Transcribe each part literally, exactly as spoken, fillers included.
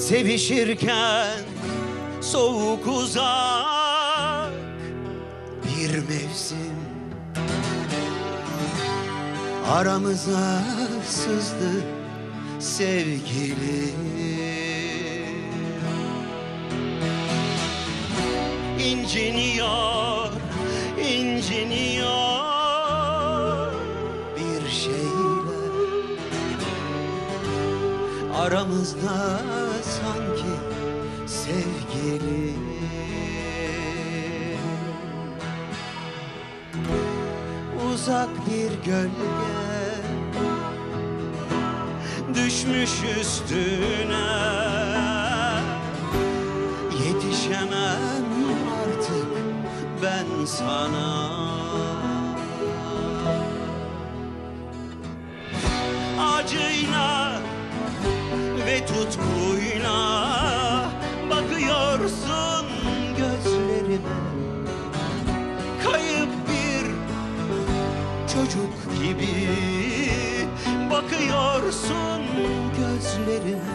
Sevişirken soğuk uzak bir mevsim aramıza sızdı sevgili. İnciniyor, inciniyor bir şeyler aramızda sanki sevgili. Uzak bir gölge düşmüş üstüne, yetişemem artık ben sana. Acıyla ve tutkuyla bakıyorsun gözlerime, kayıp bir çocuk gibi bakıyorsun gözlerime.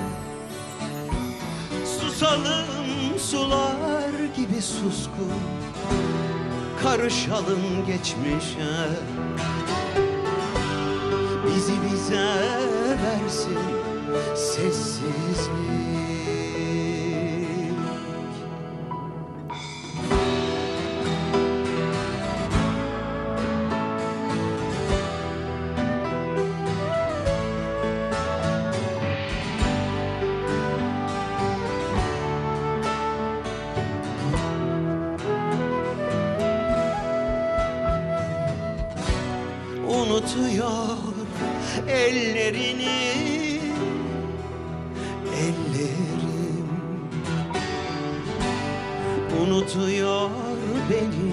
Susalım sular gibi suskun, karışalım geçmişe, bizi bize versin sessizlik. Unutuyor ellerini, ellerim unutuyor beni,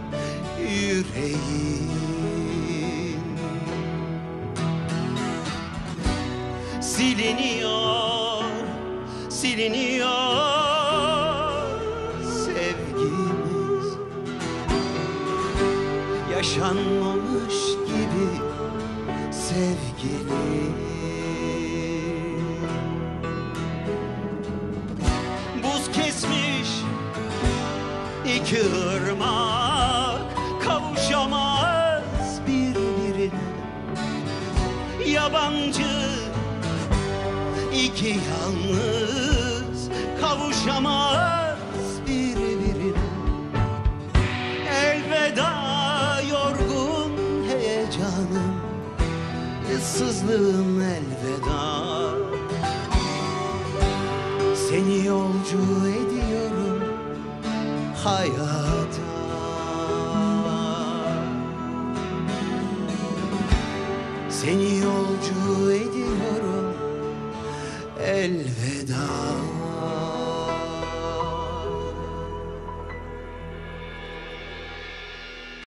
yüreğim siliniyor, siliniyor sevgimiz, yaşanmamış gibi sevgili. Buz kesmiş iki ırmak kavuşamaz birbirine, yabancı iki yalnız kavuşamaz birbirine. Elveda yorgun heyecanım, ıssızlığım elveda. Seni yolcu ediyorum hayata. Seni yolcu ediyorum elveda.